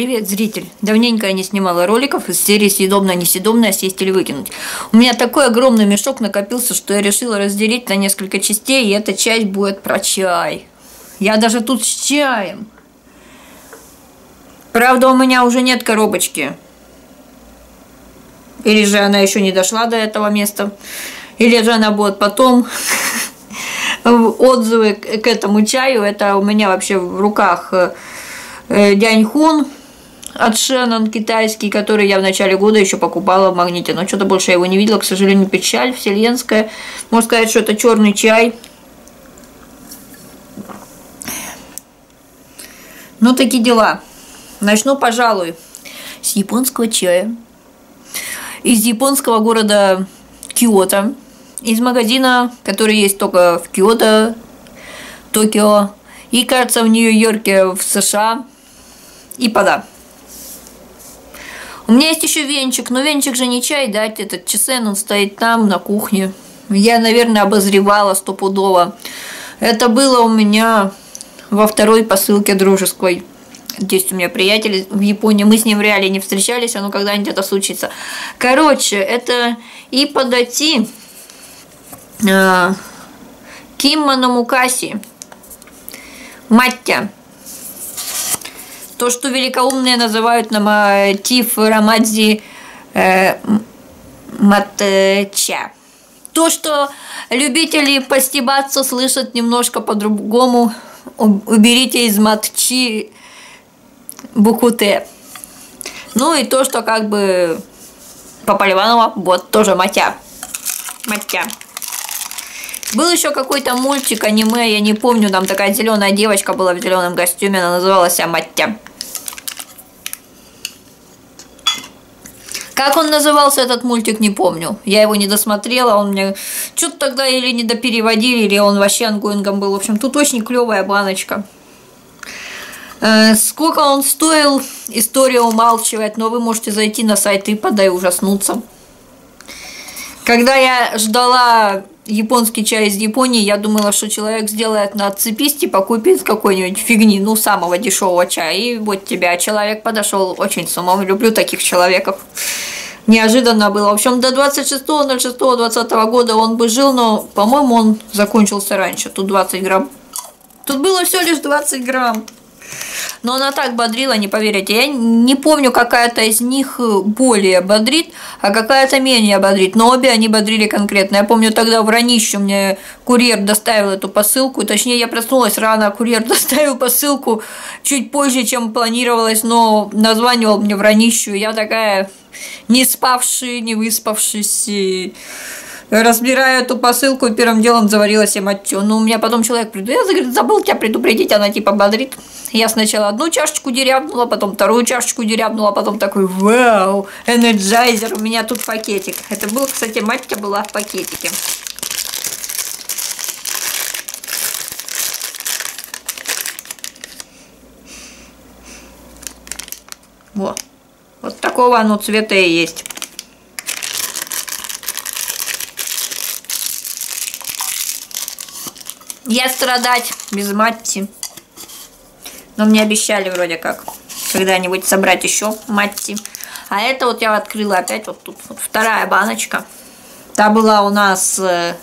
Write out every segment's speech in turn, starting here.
Привет, зритель! Давненько я не снимала роликов из серии «Съедобное-несъедобное, съесть или выкинуть». У меня такой огромный мешок накопился, что я решила разделить на несколько частей, и эта часть будет про чай. Я даже тут с чаем. Правда, у меня уже нет коробочки. Или же она еще не дошла до этого места. Или же она будет потом. Отзывы к этому чаю. Это у меня вообще в руках Дяньхун от Шеннон китайский, который я в начале года еще покупала в Магните. Но что-то больше я его не видела, к сожалению, печаль вселенская. Можно сказать, что это черный чай. Ну, такие дела. Начну, пожалуй, с японского чая. Из японского города Киото. Из магазина, который есть только в Киото, Токио. И, кажется, в Нью-Йорке, в США. И пода. У меня есть еще венчик, но венчик же не чай, да, этот чесен, он стоит там, на кухне. Я, наверное, обозревала стопудово. Это было у меня во второй посылке дружеской. Есть у меня приятель в Японии, мы с ним в реале не встречались, но когда-нибудь это случится. Короче, это Ипподати Кимма на Мукаси Маття. То, что великоумные называют на мотив Рамадзи матча. То, что любители постебаться слышат немножко по-другому, уберите из матчи букву Т. Ну и то, что как бы по Поливанову вот тоже матя. Матя. Был еще какой-то мультик, аниме, я не помню, там такая зеленая девочка была в зеленом костюме, она называлась Маття. Как он назывался, этот мультик, не помню. Я его не досмотрела, он мне что-то тогда или не допереводили, или он вообще ангоингом был. В общем, тут очень клевая баночка. Сколько он стоил, история умалчивает, но вы можете зайти на сайт Иппода и ужаснуться. Когда я ждала японский чай из Японии, я думала, что человек сделает на отцепись, типа купит какой-нибудь фигни, ну, самого дешевого чая, и вот тебя человек подошел очень с умом. Люблю таких человеков. Неожиданно было. В общем, до 26.06.2020 года он бы жил, но, по-моему, он закончился раньше. Тут 20 грамм. Тут было всего лишь 20 грамм. Но она так бодрила, не поверите. Я не помню, какая-то из них более бодрит, а какая-то менее бодрит. Но обе они бодрили конкретно. Я помню, тогда в Ранищу мне курьер доставил эту посылку. Точнее, я проснулась рано, а курьер доставил посылку чуть позже, чем планировалось. Но названивал мне в Ранищу. Я такая не спавшая, не выспавшись. Разбираю эту посылку, и первым делом заварила себе маттю. Ну, у меня потом человек придет, я забыл тебя предупредить, она типа бодрит. Я сначала одну чашечку дерябнула, потом вторую чашечку дерябнула, потом такой, вау, энерджайзер, у меня тут пакетик. Это был, кстати, маття была в пакетике. Вот такого оно цвета и есть. Я страдать без матти. Но мне обещали вроде как когда-нибудь собрать еще матти. А это вот я открыла опять вот тут. Вот вторая баночка. Та была у нас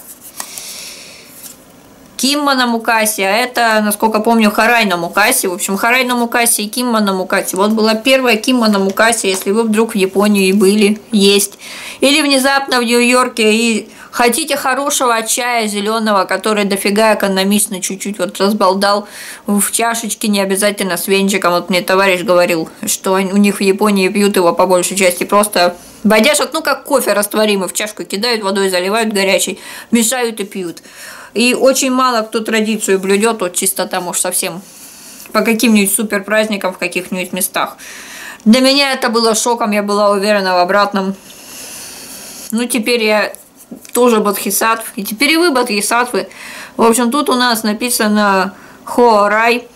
Кимма на Мукаси, а это, насколько помню, Харай на Мукаси. В общем, Харай на Мукаси и Кимма на Мукаси. Вот была первая Кимма на Мукаси, если вы вдруг в Японии были, есть. Или внезапно в Нью-Йорке и хотите хорошего чая зеленого, который дофига экономично, чуть-чуть вот разбалдал в чашечке, не обязательно с венчиком. Вот мне товарищ говорил, что у них в Японии пьют его по большей части просто бодяшат, ну как кофе растворимый, в чашку кидают, водой заливают горячей, мешают и пьют. И очень мало кто традицию блюдет, вот чисто там уж совсем по каким-нибудь супер праздникам в каких-нибудь местах. Для меня это было шоком, я была уверена в обратном. Ну теперь я тоже бодхисаттв, и теперь и вы бодхисаттвы. В общем, тут у нас написано Хоорай,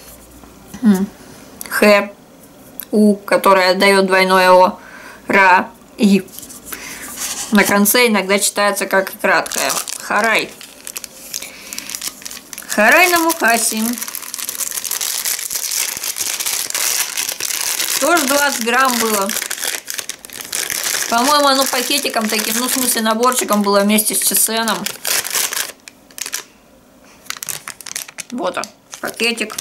Х, У, которая дает двойное О, Ра, И. На конце иногда читается как краткое. Харай. Харай на Мукаси. Тоже 20 грамм было. По-моему, оно пакетиком таким, ну, в смысле, наборчиком было вместе с чесеном. Вот он, пакетик.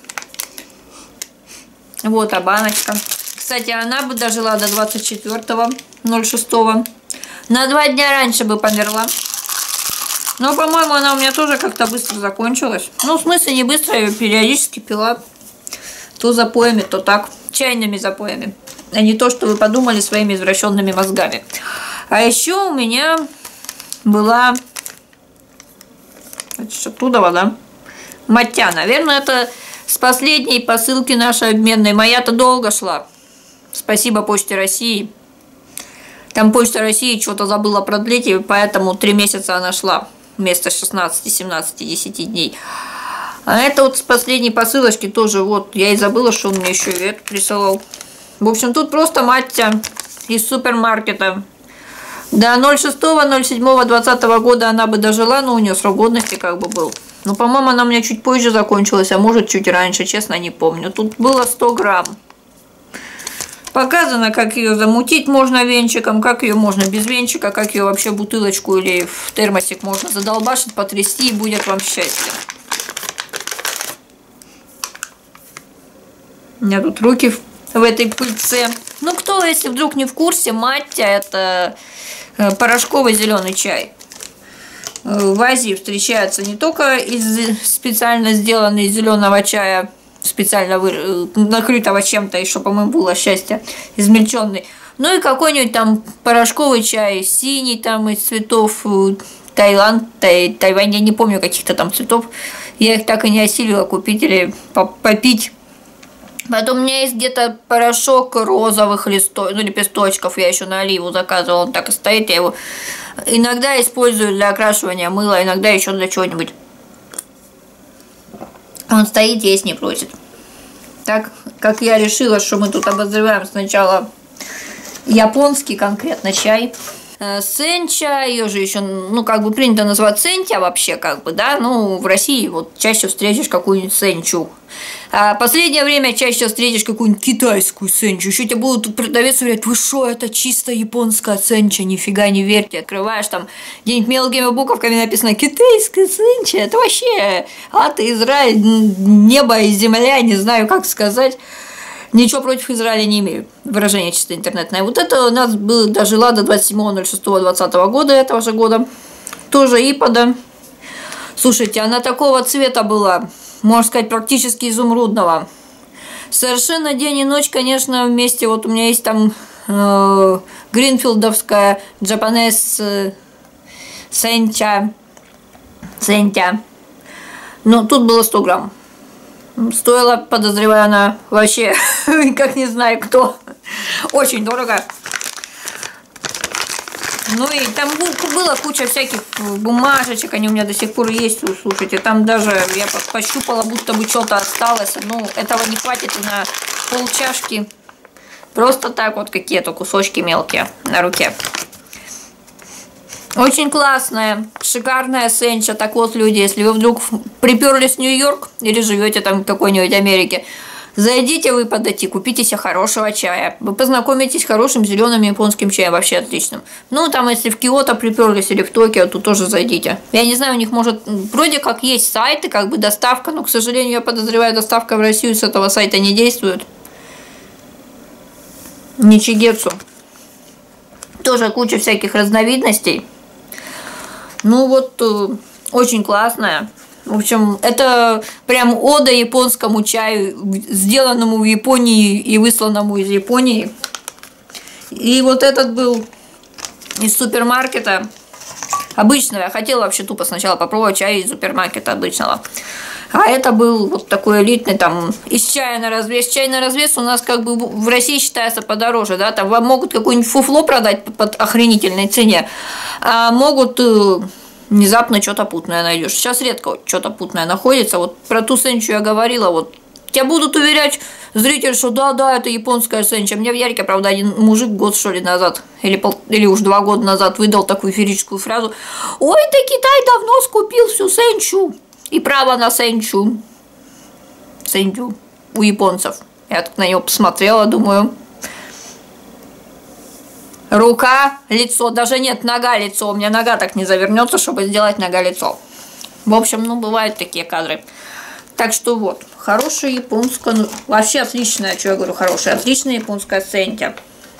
Вот, а баночка. Кстати, она бы дожила до 24.06. На 2 дня раньше бы померла. Но, по-моему, она у меня тоже как-то быстро закончилась. Ну, в смысле, не быстро, я ее периодически пила. То запоями, то так. Чайными запоями. А не то, что вы подумали своими извращенными мозгами. А еще у меня была... Оттуда вода. Маття. Наверное, это с последней посылки нашей обменной. Моя-то долго шла. Спасибо Почте России. Там Почта России что-то забыла продлить, и поэтому 3 месяца она шла. Вместо 16, 17, 10 дней. А это вот с последней посылочки тоже. Вот, я и забыла, что он мне еще и это присылал. В общем, тут просто Маття из супермаркета. До 06.07.2020 года она бы дожила, но у нее срок годности как бы был. Но, по-моему, она у меня чуть позже закончилась, а может чуть раньше, честно, не помню. Тут было 100 грамм. Показано, как ее замутить можно венчиком, как ее можно без венчика, как ее вообще бутылочку или в термосик можно задолбашить, потрясти, и будет вам счастье. У меня тут руки в этой пыльце. Ну, кто, если вдруг не в курсе, Маття — это порошковый зеленый чай. В Азии встречается не только из специально сделанный из зеленого чая, специально накрытого чем-то, еще, по-моему, было счастье, измельченный. Ну и какой-нибудь там порошковый чай, синий там из цветов Таиланд, Тайвань, я не помню каких-то там цветов. Я их так и не осилила купить или попить. Потом у меня есть где-то порошок розовых лепесточков, я еще на Оливу заказывала, он так и стоит, я его иногда использую для окрашивания мыла, иногда еще для чего-нибудь. Он стоит, есть не просит. Так как я решила, что мы тут обозреваем сначала японский конкретно чай. Сенча, ее же еще, ну, как бы принято называть сентя вообще, как бы, да, ну, в России вот чаще встретишь какую-нибудь сенчу. А последнее время чаще встретишь какую-нибудь китайскую сенчу. Еще тебе будут продавец говорить: вы шо, это чисто японская сенча, нифига не верьте. Открываешь там, где-нибудь мелкими буковками написано китайская сенча, это вообще ад и Израиль, небо и земля, не знаю, как сказать. Ничего против Израиля не имею. Выражение чисто интернетное. Вот это у нас дожила до 27.06.2020 года, этого же года. Тоже ипода. Слушайте, она такого цвета была, можно сказать, практически изумрудного. Совершенно день и ночь, конечно, вместе. Вот у меня есть там гринфилдовская джапанес сентя. Но тут было 100 грамм. Стоила, подозреваю, она вообще, как не знаю кто, очень дорого. Ну и там было куча всяких бумажечек, они у меня до сих пор есть, слушайте. Там даже я пощупала, будто бы что-то осталось. Ну, этого не хватит на полчашки. Просто так вот какие-то кусочки мелкие на руке. Очень классная, шикарная сенча. Так вот, люди, если вы вдруг приперлись в Нью-Йорк или живете там в какой-нибудь Америке, зайдите вы подойти, купите себе хорошего чая. Вы познакомитесь с хорошим зеленым японским чаем, вообще отличным. Ну, там, если в Киото приперлись или в Токио, то тоже зайдите. Я не знаю, у них, может, вроде как есть сайты, как бы доставка, но, к сожалению, я подозреваю, доставка в Россию с этого сайта не действует. Ничигетсу. Тоже куча всяких разновидностей. Ну вот, очень классная. В общем, это прям ода японскому чаю, сделанному в Японии и высланному из Японии. И вот этот был из супермаркета обычного. Я хотела вообще тупо сначала попробовать чай из супермаркета обычного. А это был вот такой элитный, там, из чая на развес. Чай на развес у нас как бы в России считается подороже, да, там вам могут какое-нибудь фуфло продать под охренительной цене, а могут внезапно что-то путное найдешь. Сейчас редко что-то путное находится. Вот про ту сенчу я говорила, вот тебя будут уверять зрители, что да, это японская сенча. Мне в Ярике, правда, один мужик год, что ли, назад, или уж 2 года назад выдал такую эфирическую фразу: ой, ты Китай давно скупил всю сенчу. И право на сенчу у японцев. Я так на него посмотрела, думаю. Рука, лицо, даже нет, нога, лицо. У меня нога так не завернется, чтобы сделать нога-лицо. В общем, ну, бывают такие кадры. Так что вот, хорошая японская, ну, вообще отличная, что я говорю, хорошая, отличная японская сценка.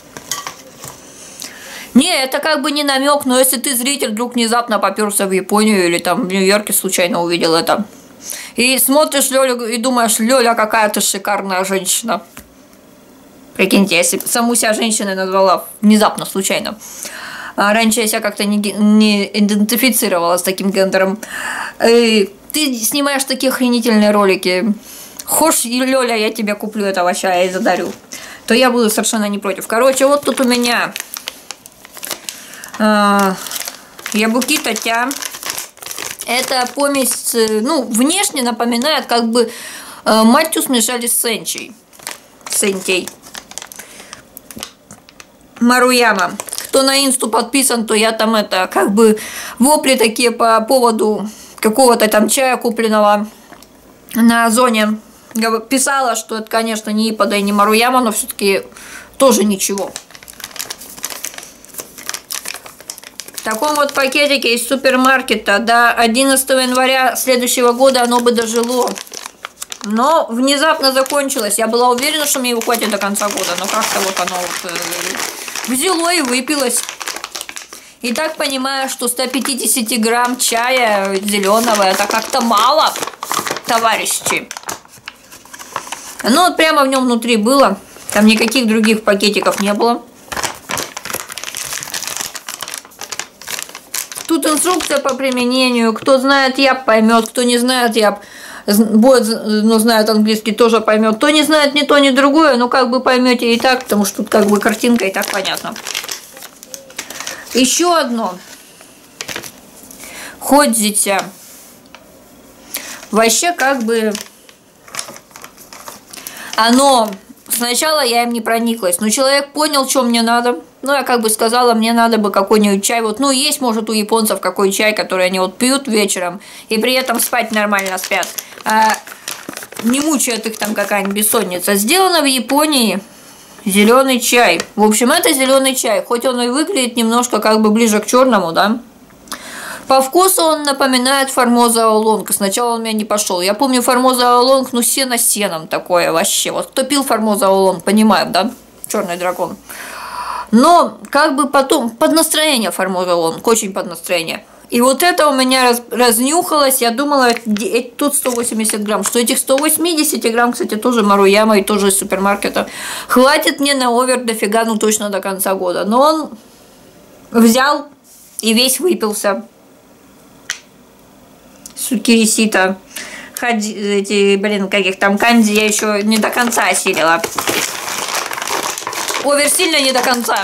Не, это как бы не намек, но если ты зритель, вдруг внезапно попёрся в Японию или там в Нью-Йорке случайно увидел это, и смотришь Лёлю и думаешь, Лёля, какая ты шикарная женщина. Прикиньте, если саму себя женщиной назвала внезапно, случайно. А раньше я себя как-то не идентифицировала с таким гендером. И ты снимаешь такие охренительные ролики. Хошь, Лёля, я тебе куплю это вообще и задарю. То я буду совершенно не против. Короче, вот тут у меня Ябуки Татя. Это помесь, ну, внешне напоминает, как бы маттью смешали с сенчей. Сентей. Маруяма. Кто на инсту подписан, то я там это, как бы, вопли такие по поводу какого-то там чая купленного на Озоне. Писала, что это, конечно, не Иппода и не Маруяма, но все-таки тоже ничего. В таком вот пакетике из супермаркета до 11 января следующего года оно бы дожило. Но внезапно закончилось. Я была уверена, что мне его хватит до конца года, но как-то вот оно вот взяло и выпилось. И так понимаю, что 150 грамм чая зеленого это как-то мало, товарищи. Ну вот прямо в нем внутри было. Там никаких других пакетиков не было. Тут инструкция по применению. Кто знает яб, поймет. Кто не знает яб, будет, но знает английский, тоже поймет. Кто не знает ни то, ни другое, ну как бы поймете и так, потому что тут как бы картинка и так понятно. Еще одно. Ходзитя. Вообще как бы оно... Сначала я им не прониклась, но человек понял, что мне надо. Ну, я как бы сказала, мне надо бы какой-нибудь чай. Вот, ну, есть, может, у японцев какой чай, который они вот пьют вечером, и при этом спать нормально спят. А не мучает их там какая-нибудь бессонница. Сделано в Японии зеленый чай. В общем, это зеленый чай. Хоть он и выглядит немножко как бы ближе к черному, да. По вкусу он напоминает Формоза Оолонг. Сначала он у меня не пошел. Я помню Формоза Оолонг, ну сено сеном такое вообще. Вот кто пил Формоза Оолонг, понимает, да? Черный дракон. Но как бы потом под настроение Формоза Оолонг, очень под настроение. И вот это у меня разнюхалось. Я думала, тут 180 грамм. Что этих 180 грамм, кстати, тоже Маруяма и тоже из супермаркета. Хватит мне на овер дофига, ну точно до конца года. Но он взял и весь выпился. Сукирисита. Эти, блин, каких там канди я еще не до конца осилила. Овер сильно не до конца.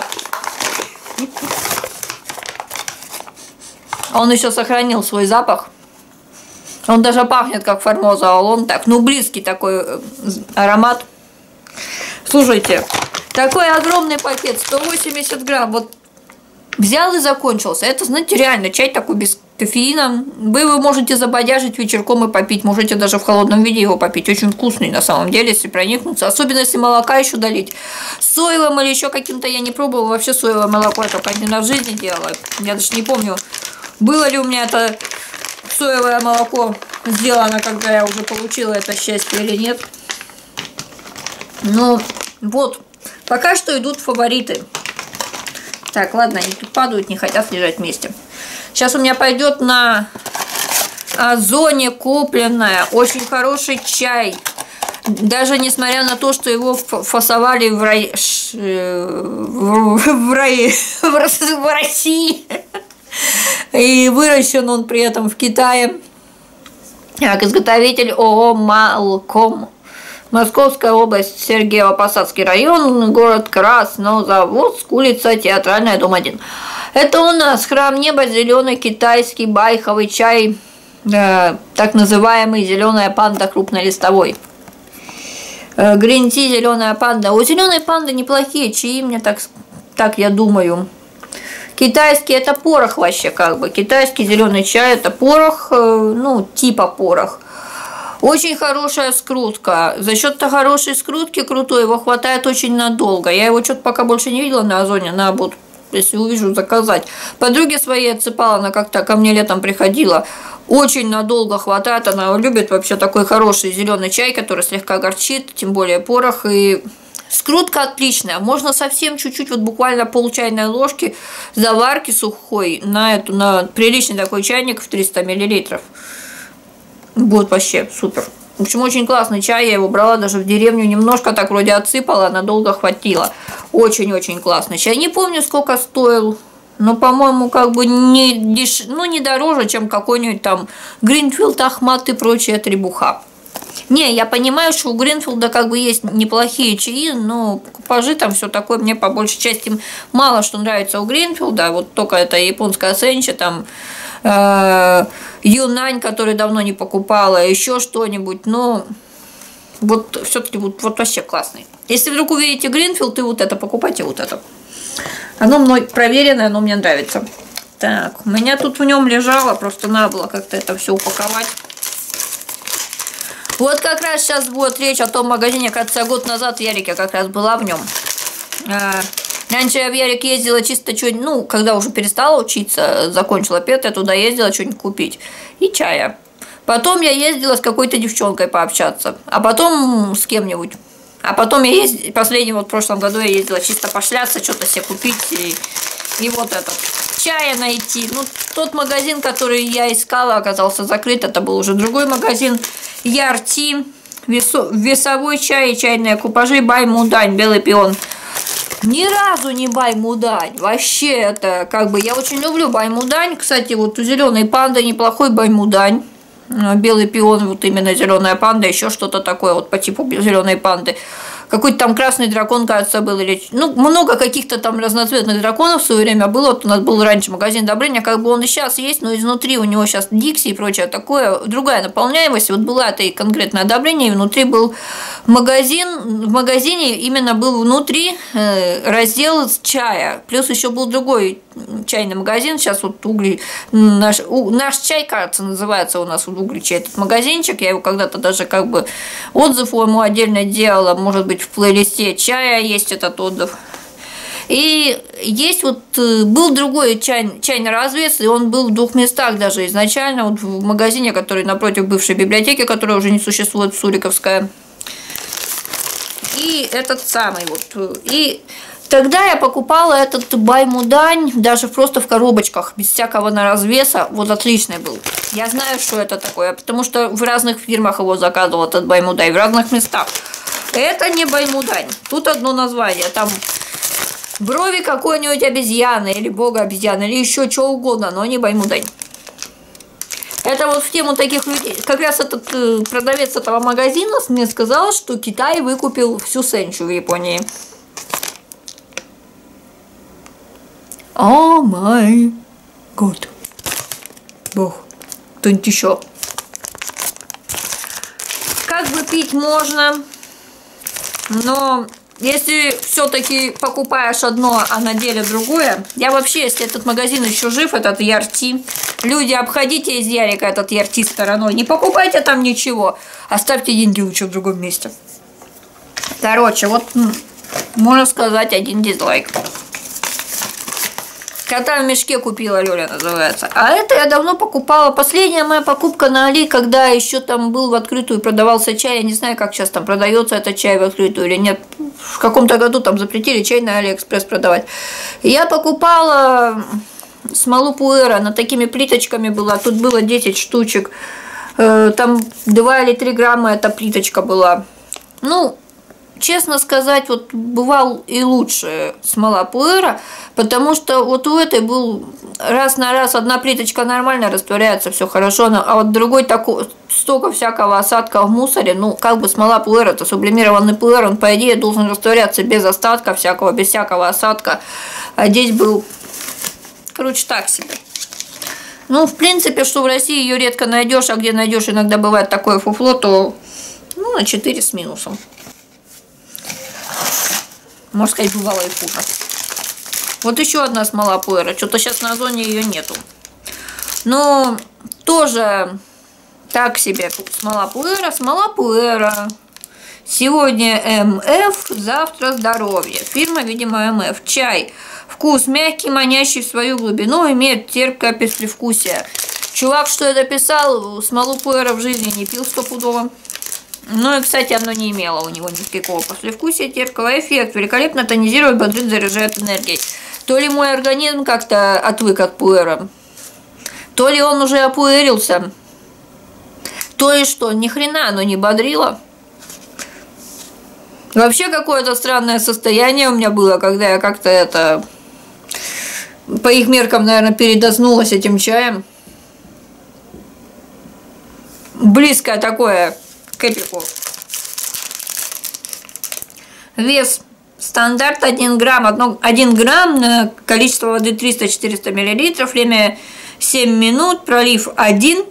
Он еще сохранил свой запах. Он даже пахнет как Формоза Оолонг. Так, ну близкий такой аромат. Слушайте, такой огромный пакет, 180 грамм. Вот взял и закончился. Это, знаете, реально чай такой без кофеина. Вы его можете забодяжить вечерком и попить. Можете даже в холодном виде его попить. Очень вкусный на самом деле, если проникнуться. Особенно, если молока еще долить. С соевым или еще каким-то я не пробовала. Вообще соевое молоко я только один раз в жизни делала. Я даже не помню, было ли у меня это соевое молоко сделано, когда я уже получила это счастье или нет. Ну, вот. Пока что идут фавориты. Так, ладно, они тут падают, не хотят лежать вместе. Сейчас у меня пойдет на Озоне купленная. Очень хороший чай. Даже несмотря на то, что его фасовали в России. И выращен он при этом в Китае. Так, изготовитель ООО «Малком». Московская область, Сергеево-Посадский район, город Краснозаводск, улица Театральная, дом 1. Это у нас храм неба, зеленый китайский байховый чай, так называемый зеленая панда крупнолистовой. Грин-ти, зеленая панда. У зеленой панды неплохие чаи, мне так я думаю. Китайский это порох вообще как бы. Китайский зеленый чай это порох, ну типа порох. Очень хорошая скрутка. За счет хорошей скрутки, крутой, его хватает очень надолго. Я его что-то пока больше не видела на Озоне, надо будет, если увижу, заказать. Подруге своей отсыпала, она как-то ко мне летом приходила. Очень надолго хватает, она любит вообще такой хороший зеленый чай, который слегка горчит, тем более порох, и скрутка отличная. Можно совсем чуть-чуть, вот буквально пол чайной ложки заварки сухой на приличный такой чайник в 300 мл. Будет вообще супер. В общем, очень классный чай, я его брала даже в деревню, немножко так вроде отсыпала, надолго хватило. Очень-очень классный чай. Не помню, сколько стоил, но, по-моему, как бы не дороже, чем какой-нибудь там Гринфилд, Ахмат и прочая требуха. Не, я понимаю, что у Гринфилда как бы есть неплохие чаи, но купажи там все такое, мне по большей части мало что нравится у Гринфилда, вот только это японская сенча, там Юнань, который давно не покупала, еще что-нибудь, но вот все-таки вот вообще классный. Если вдруг увидите Гринфилд, и вот это покупайте, вот это. Оно мной проверенное, оно мне нравится. Так, у меня тут в нем лежало, просто надо было как-то это все упаковать. Вот как раз сейчас будет речь о том магазине, кажется, год назад в Ярике как раз была в нем. Раньше я в Ярик ездила чисто что-нибудь, ну, когда уже перестала учиться, закончила пет, я туда ездила что-нибудь купить. И чая. Потом я ездила с какой-то девчонкой пообщаться, а потом с кем-нибудь. А потом я ездила, последнем вот в прошлом году я ездила чисто пошляться, что-то себе купить и вот это. Чая найти. Ну, тот магазин, который я искала, оказался закрыт, это был уже другой магазин. Ярти, весовой чай и чайные купажи, Баймудань, белый пион. Ни разу не Баймудань. Вообще это как бы... Я очень люблю Баймудань. Кстати, вот у зеленой панды неплохой Баймудань. Белый пион, вот именно зеленая панда, еще что-то такое вот по типу зеленой панды. Какой-то там красный дракон, кажется, был, или... Ну, много каких-то там разноцветных драконов в свое время было. Вот у нас был раньше магазин Добрыня, как бы он и сейчас есть, но изнутри у него сейчас Дикси и прочее такое, другая наполняемость. Вот была это и конкретное Добрыня, и внутри был магазин. В магазине именно был внутри раздел чая. Плюс еще был другой чайный магазин. Сейчас вот Угли... Наш чай, кажется, называется у нас в Угличе этот магазинчик. Я его когда-то даже как бы отзыв ему отдельно делала, может быть, в плейлисте чая есть этот отзыв. И есть вот, был другой чайный развес, и он был в двух местах даже изначально, вот в магазине, который напротив бывшей библиотеки, которая уже не существует, Суриковская. И этот самый вот. И тогда я покупала этот Баймудань даже просто в коробочках, без всякого на развеса. Вот отличный был. Я знаю, что это такое, потому что в разных фирмах его заказывал этот Баймудань, в разных местах. Это не Баймудань. Тут одно название. Там брови какой-нибудь обезьяны, или бога обезьяны, или еще что угодно, но не Баймудань. Это вот в тему таких людей. Как раз этот продавец этого магазина мне сказал, что Китай выкупил всю сенчу в Японии. О май год. Бог. Кто-нибудь еще. Как бы пить можно, но если все-таки покупаешь одно, а на деле другое, я вообще, если этот магазин еще жив, этот Ярти, люди, обходите из Ярика этот Ярти стороной, не покупайте там ничего, оставьте деньги лучше в другом месте. Короче, вот, можно сказать, один дизлайк. Кота в мешке купила, Лёля называется. А это я давно покупала. Последняя моя покупка на Али, когда еще там был в открытую, продавался чай. Я не знаю, как сейчас там продается этот чай в открытую или нет. В каком-то году там запретили чай на Алиэкспресс продавать. Я покупала смолу пуэра, она такими плиточками была. Тут было 10 штучек. Там 2 или 3 грамма эта плиточка была. Ну, честно сказать, вот бывал и лучше смола пуэра, потому что вот у этой был раз на раз одна плиточка нормально растворяется, все хорошо, а вот другой такой, столько всякого осадка в мусоре, ну, как бы смола пуэра, это сублимированный пуэр, он, по идее, должен растворяться без остатка всякого, без всякого осадка, а здесь был, короче, так себе. Ну, в принципе, что в России ее редко найдешь, а где найдешь, иногда бывает такое фуфло, то, ну, на 4 с минусом. Можно сказать, бывало и хуже. Вот еще одна смола пуэра. Что-то сейчас на Озоне ее нету. Но тоже Так себе смола пуэра, смола пуэра. Сегодня МФ, завтра здоровье. Фирма, видимо, МФ. Чай. Вкус мягкий, манящий в свою глубину, имеет терпкое послевкусие. Чувак, что это писал, смолу пуэра в жизни не пил стопудово. Ну и, кстати, оно не имело у него никакого послевкусия, терпкого. Эффект великолепно тонизирует, бодрит, заряжает энергией. То ли мой организм как-то отвык от пуэра, то ли он уже опуэрился, то ли что, ни хрена оно не бодрило. Вообще какое-то странное состояние у меня было, когда я как-то это, по их меркам, наверное, передознулась этим чаем. Близкое такое к эпику. Вес стандарт 1 грамм. 1 грамм, количество воды 300-400 мл, время 7 минут, пролив 1.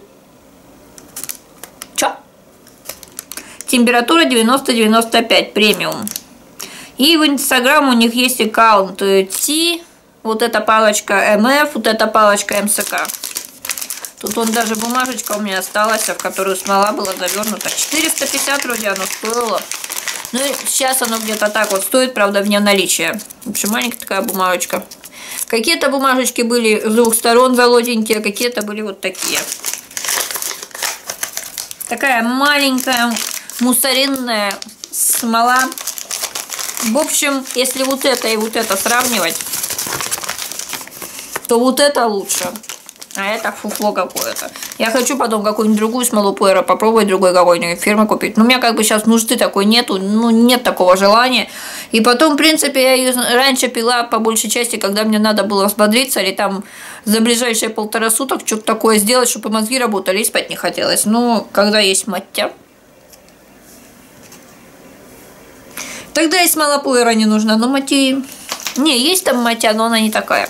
Температура 90-95, премиум. И в Инстаграм у них есть аккаунт T, вот эта палочка МФ, вот эта палочка МСК. Тут он даже бумажечка у меня осталась, в которую смола была завернута. 450 вроде оно стоило. Ну и сейчас оно где-то так вот стоит, правда, вне наличия. В общем, маленькая такая бумажечка. Какие-то бумажечки были с двух сторон золотенькие, какие-то были вот такие. Такая маленькая мусоринная смола. В общем, если вот это и вот это сравнивать, то вот это лучше. А это фуфло какое-то. Я хочу потом какую-нибудь другую смолу пуэра попробовать, другой какой-нибудь фирмы купить. Но у меня как бы сейчас нужды такой нету, ну нет такого желания. И потом, в принципе, я ее раньше пила по большей части, когда мне надо было взбодриться, или там за ближайшие 1,5 суток что-то такое сделать, чтобы мозги работали, и спать не хотелось. Но когда есть маття, тогда и смола пуэра не нужна. Но маття... Не, есть там маття, но она не такая.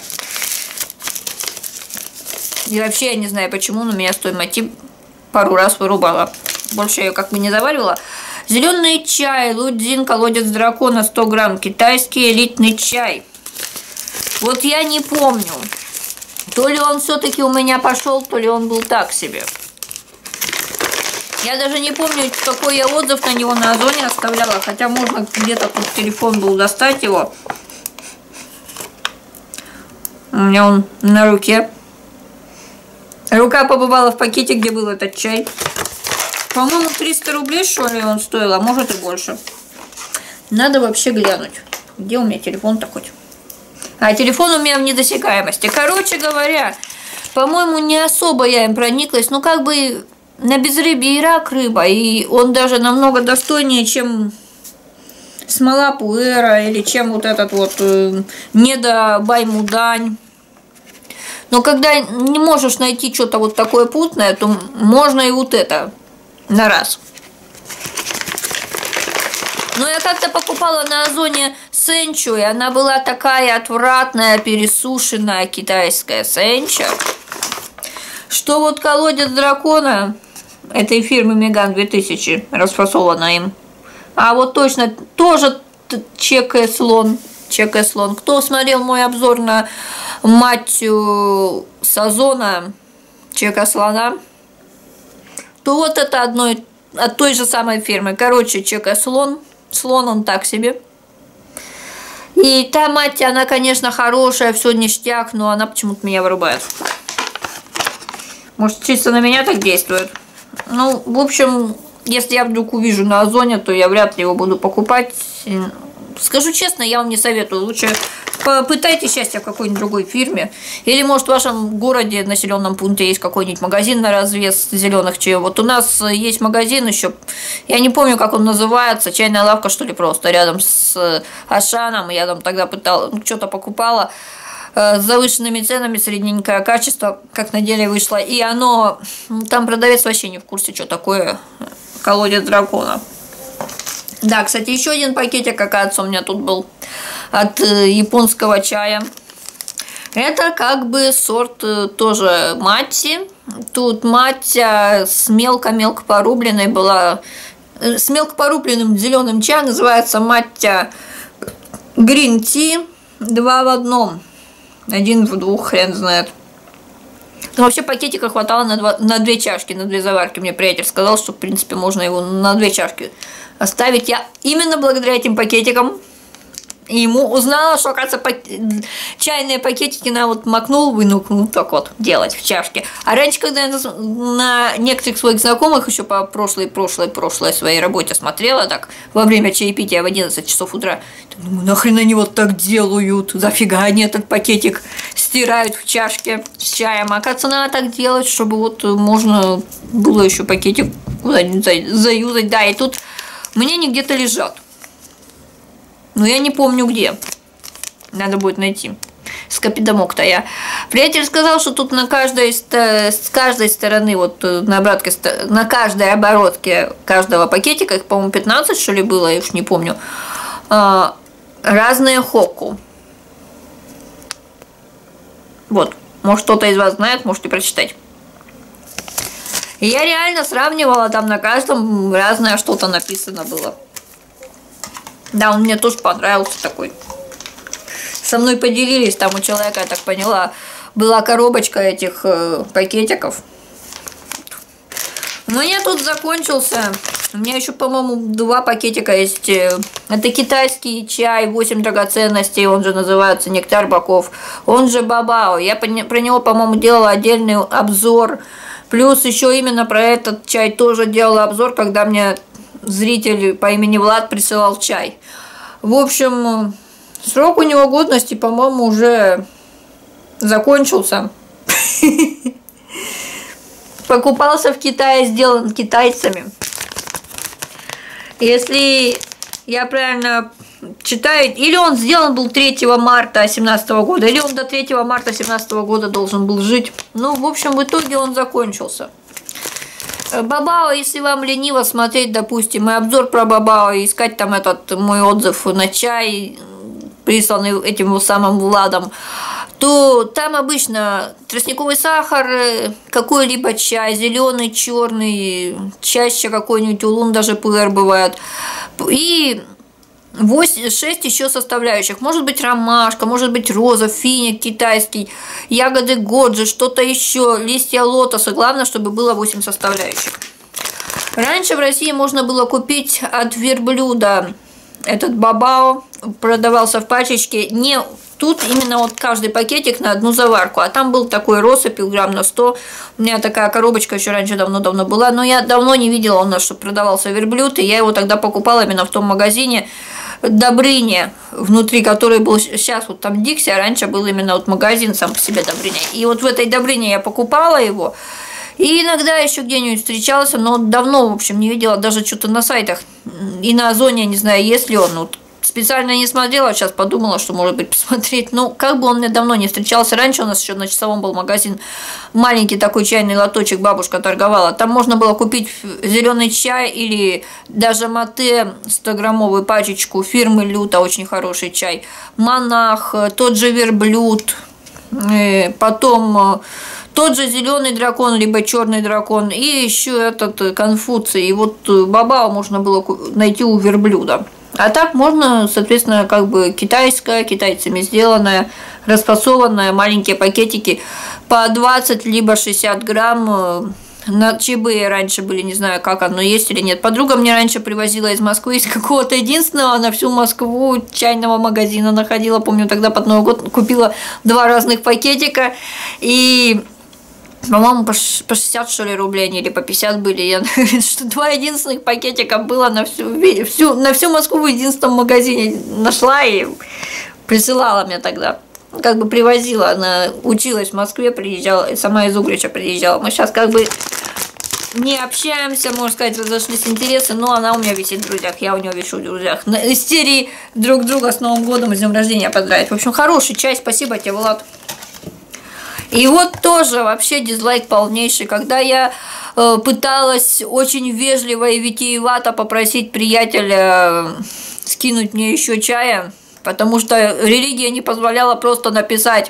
И вообще, я не знаю почему, но меня с той маття пару раз вырубала. Больше я ее как бы не заваривала. Зеленый чай, Лудзин, колодец дракона, 100 грамм. Китайский элитный чай. Вот я не помню, то ли он все-таки у меня пошел, то ли он был так себе. Я даже не помню, какой я отзыв на него на Озоне оставляла. Хотя можно где-то тут телефон был достать его. У меня он на руке. Рука побывала в пакете, где был этот чай. По-моему, 300 рублей, что ли, он стоил, а может и больше. Надо вообще глянуть. Где у меня телефон-то хоть? А телефон у меня в недосягаемости. Короче говоря, по-моему, не особо я им прониклась. Ну, как бы на безрыбье и рак рыба. И он даже намного достойнее, чем смола пуэра или чем вот этот вот недобаймудань. Но когда не можешь найти что-то вот такое путное, то можно и вот это на раз. Но я как-то покупала на Озоне сенчу, и она была такая отвратная, пересушенная китайская сенча, что вот колодец дракона этой фирмы Меган 2000 расфасована им. А вот точно тоже чек-слон. Чек-слон. Кто смотрел мой обзор на маттю с Озона, чек-слона, то вот это одной от той же самой фирмы. Короче, чек-слон. Слон он так себе. И та маття, она, конечно, хорошая, все ништяк, но она почему-то меня вырубает. Может, чисто на меня так действует. Ну, в общем, если я вдруг увижу на Озоне, то я вряд ли его буду покупать. Скажу честно, я вам не советую. Лучше попытайте счастье в какой-нибудь другой фирме. Или, может, в вашем городе, населенном пункте, есть какой-нибудь магазин на развес зеленых чаев. Вот у нас есть магазин еще, я не помню, как он называется, чайная лавка, что ли, просто, рядом с Ашаном. Я там тогда пыталась, что-то покупала с завышенными ценами, средненькое качество, как на деле вышло. И оно, там продавец вообще не в курсе, что такое колодец дракона. Да, кстати, еще один пакетик, оказывается, у меня тут был от японского чая. Это как бы сорт тоже матти. Тут маття с мелко-мелко порубленной была, с мелко порубленным зеленым чаем, называется маття Green Tea 2 в 1. 1 в 2, хрен знает. Ну, вообще пакетика хватало на 2 чашки, на 2 заварки. Мне приятель сказал, что, в принципе, можно его на 2 чашки оставить. Я именно благодаря этим пакетикам и ему узнала, что, оказывается, чайные пакетики на вот макнул, вынул, ну, так вот делать в чашке. А раньше, когда я на некоторых своих знакомых еще по прошлой своей работе смотрела, так, во время чаепития в 11 часов утра, думаю, нахрен они вот так делают, зафига они этот пакетик стирают в чашке с чаем. А оказывается, надо так делать, чтобы вот можно было еще пакетик куда-нибудь заюзать. Да, и тут мне они где-то лежат. Но я не помню где. Надо будет найти. Скопидомок-то я. Приятель сказал, что тут с каждой стороны, вот на каждой оборотке каждого пакетика, их, по-моему, 15, что ли, было, я уж не помню, разные хокку. Вот. Может, кто-то из вас знает, можете прочитать. И я реально сравнивала, там на каждом разное что-то написано было. Да, он мне тоже понравился такой. Со мной поделились, там у человека, я так поняла, была коробочка этих пакетиков. У меня тут закончился. У меня еще, по-моему, 2 пакетика есть. Это китайский чай, 8 драгоценностей, он же называется Нектар богов, он же Бабао. Я про него, по-моему, делала отдельный обзор. Плюс еще именно про этот чай тоже делала обзор, когда мне зритель по имени Влад присылал чай. В общем, срок у него годности, по-моему, уже закончился. Покупался в Китае, сделан китайцами. Если я правильно читаю, или он сделан был 3 марта 2017 года, или он до 3 марта 2017 года должен был жить. Ну, в общем, в итоге он закончился. Бабао, если вам лениво смотреть, допустим, и обзор про Бабао, и искать там этот мой отзыв на чай, присланный этим самым Владом, то там обычно тростниковый сахар, какой-либо чай, зеленый, черный, чаще какой-нибудь улун, даже пуэр бывает, и 6 еще составляющих. Может быть ромашка, может быть роза, финик китайский, ягоды годжи, что-то еще, листья лотоса. Главное, чтобы было 8 составляющих. Раньше в России можно было купить от верблюда этот Бабао, продавался в пачечке. Не тут именно вот каждый пакетик на 1 заварку, а там был такой россыпь грамм на 100. У меня такая коробочка еще раньше давно-давно была, но я давно не видела у нас, что продавался верблюд, и я его тогда покупала именно в том магазине Добрыня, внутри которой был сейчас вот там Дикси, а раньше был именно вот магазин сам по себе Добрыня. И вот в этой Добрыне я покупала его, и иногда еще где-нибудь встречался, но давно, в общем, не видела, даже что-то на сайтах и на Озоне, не знаю, есть ли он. Вот специально не смотрела, сейчас подумала, что, может быть, посмотреть. Но как бы он мне давно не встречался. Раньше у нас еще на Часовом был магазин, маленький такой чайный лоточек, бабушка торговала. Там можно было купить зеленый чай или даже мате, 100-граммовую пачечку фирмы Люта, очень хороший чай. Монах, тот же верблюд, потом тот же зеленый дракон, либо черный дракон, и еще этот Конфуций. И вот Бабао можно было найти у верблюда. А так можно, соответственно, как бы китайское, китайцами сделанное, распасованное, маленькие пакетики по 20 либо 60 грамм. На ЧБ раньше были, не знаю, как оно есть или нет. Подруга мне раньше привозила из Москвы, из какого-то единственного на всю Москву чайного магазина находила. Помню, тогда под Новый год купила 2 разных пакетика и... По-моему, по 60, что ли, рублей или по 50 были. Я что 2 единственных пакетика было на всю Москву в единственном магазине. Нашла и присылала мне тогда. Как бы привозила. Она училась в Москве, приезжала, сама из Углича приезжала. Мы сейчас как бы не общаемся, можно сказать, разошлись интересы, но она у меня висит в друзьях, я у нее вишу в друзьях. На истерии друг друга с Новым годом и с днем рождения поздравить. В общем, хороший чай, спасибо тебе, Влад. И вот тоже вообще дизлайк полнейший, когда я пыталась очень вежливо и витиевато попросить приятеля скинуть мне еще чая, потому что религия не позволяла просто написать: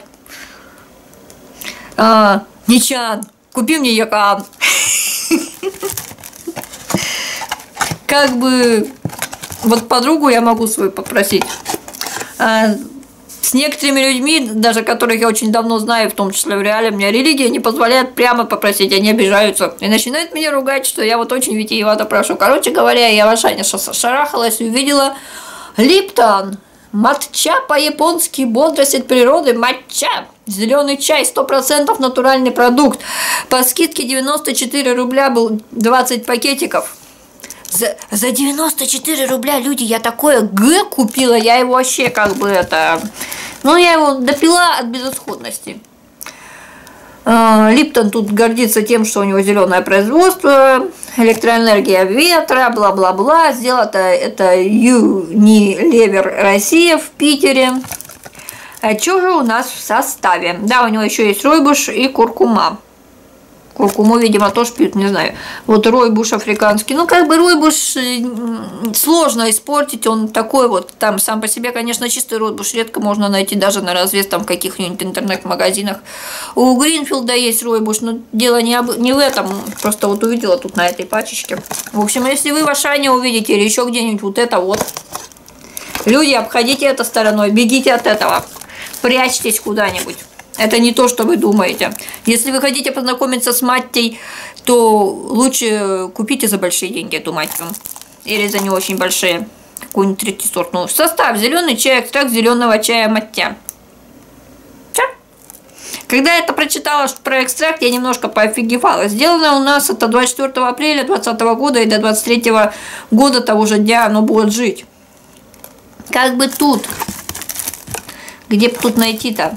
Ничан, купи мне якан. Как бы вот подругу я могу свою попросить. С некоторыми людьми, даже которых я очень давно знаю, в том числе в реале, у меня религия не позволяет прямо попросить, они обижаются. И начинают меня ругать, что я вот очень витиевато прошу. Короче говоря, я в Ашане шарахалась и увидела Липтон. Матча по-японски, бодрость от природы, матча. Зеленый чай, 100% натуральный продукт. По скидке 94 рубля был 20 пакетиков. За 94 рубля, люди, я такое Г купила, я его вообще как бы это... Ну, я его допила от безысходности. Липтон тут гордится тем, что у него зеленое производство, электроэнергия ветра, бла-бла-бла. Сделано это Unilever Россия в Питере. А что же у нас в составе? Да, у него еще есть ройбуш и куркума. Куркуму, видимо, тоже пьют, не знаю. Вот ройбуш африканский. Ну, как бы ройбуш сложно испортить, он такой вот, там сам по себе, конечно, чистый ройбуш редко можно найти даже на развес там в каких-нибудь интернет-магазинах. У Гринфилда есть ройбуш, но дело не в этом, просто вот увидела тут на этой пачечке. В общем, если вы в Ашане увидите или еще где-нибудь вот это вот, люди, обходите это стороной, бегите от этого, прячьтесь куда-нибудь. Это не то, что вы думаете. Если вы хотите познакомиться с маттей, то лучше купите за большие деньги эту маттю. Или за не очень большие. Какой-нибудь третий сорт. Ну, состав: зеленый чай, экстракт зеленого чая маття. Все. Когда я это прочитала про экстракт, я немножко поофигевала. Сделано у нас это 24 апреля 2020 года, и до 23 года того же дня оно будет жить. Как бы тут. Где бы тут найти-то?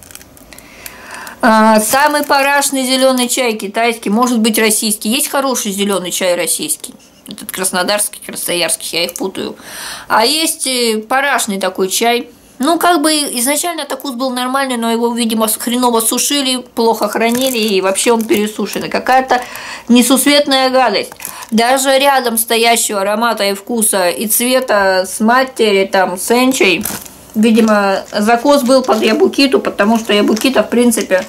Самый парашный зеленый чай китайский, может быть российский. Есть хороший зеленый чай российский. Этот краснодарский, красноярский, я их путаю. А есть парашный такой чай. Ну, как бы изначально вкус был нормальный, но его, видимо, хреново сушили, плохо хранили, и вообще он пересушенный. Какая-то несусветная гадость. Даже рядом стоящего аромата и вкуса и цвета с матери, там, с энчей, видимо, закос был под ябукиту, потому что ябукита, в принципе,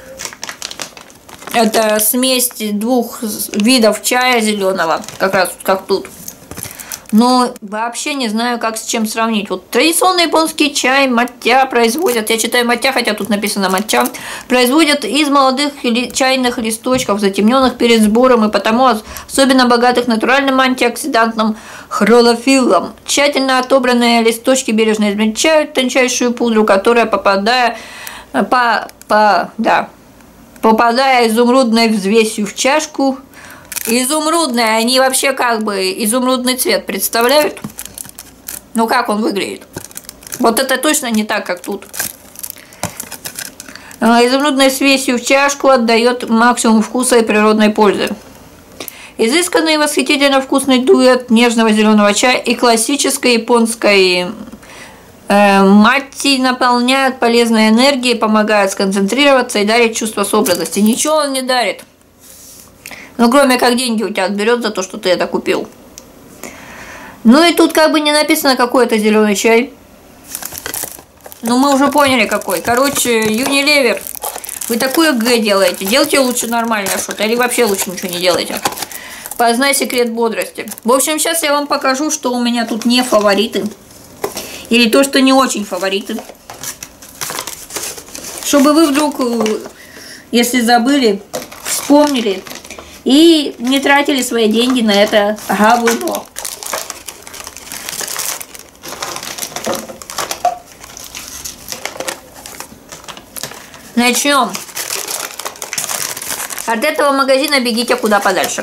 это смесь двух видов чая зеленого, как раз как тут. Но вообще не знаю, как с чем сравнить. Вот традиционный японский чай маття производят, я читаю маття, хотя тут написано матча, производят из молодых чайных листочков, затемненных перед сбором, и потому особенно богатых натуральным антиоксидантным хлорофиллом. Тщательно отобранные листочки бережно измельчают тончайшую пудру, которая, попадая изумрудной взвесью в чашку. Изумрудные, они вообще как бы изумрудный цвет представляют? Ну, как он выглядит? Вот это точно не так, как тут. Изумрудной смесью в чашку отдает максимум вкуса и природной пользы. Изысканный и восхитительно вкусный дуэт нежного зеленого чая и классической японской матти наполняют полезной энергией, помогают сконцентрироваться и дарит чувство собранности. Ничего он не дарит. Ну, кроме как деньги у тебя отберет за то, что ты это купил. Ну и тут как бы не написано, какой это зеленый чай. Ну, мы уже поняли, какой. Короче, Unilever, вы такое Г делаете. Делайте лучше нормальное что-то, или вообще лучше ничего не делайте. Познай секрет бодрости. В общем, сейчас я вам покажу, что у меня тут не фавориты. Или то, что не очень фавориты. Чтобы вы вдруг, если забыли, вспомнили и не тратили свои деньги на это говно. Начнем. От этого магазина бегите куда подальше.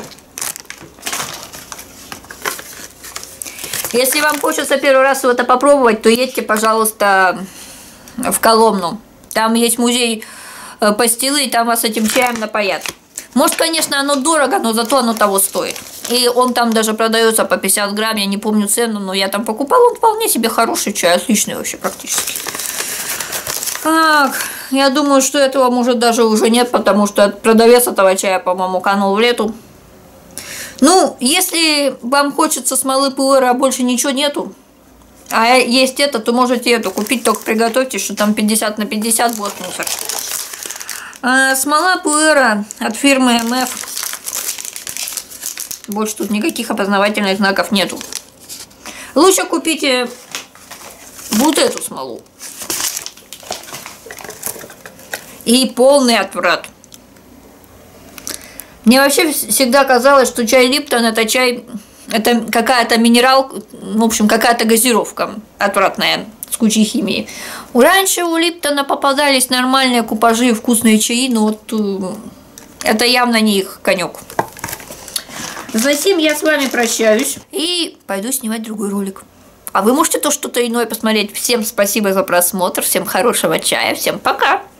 Если вам хочется первый раз это попробовать, то едьте, пожалуйста, в Коломну. Там есть музей пастилы, и там вас этим чаем напоят. Может, конечно, оно дорого, но зато оно того стоит. И он там даже продается по 50 грамм, я не помню цену, но я там покупала, он вполне себе хороший чай, отличный вообще практически. Так, я думаю, что этого может даже уже нет, потому что продавец этого чая, по-моему, канул в лету. Ну, если вам хочется смолы пуэра, а больше ничего нету, а есть это, то можете эту купить, только приготовьте, что там 50 на 50 будет мусор. Смола пуэра от фирмы МФ. Больше тут никаких опознавательных знаков нету. Лучше купите вот эту смолу. и полный отврат. Мне вообще всегда казалось, что чай Липтон – это чай, это какая-то минерал, в общем, какая-то газировка отвратная, с кучей химии. Раньше у Липтона попадались нормальные купажи и вкусные чаи, но вот это явно не их конек. Затем я с вами прощаюсь и пойду снимать другой ролик. А вы можете то что-то иное посмотреть. Всем спасибо за просмотр, всем хорошего чая, всем пока!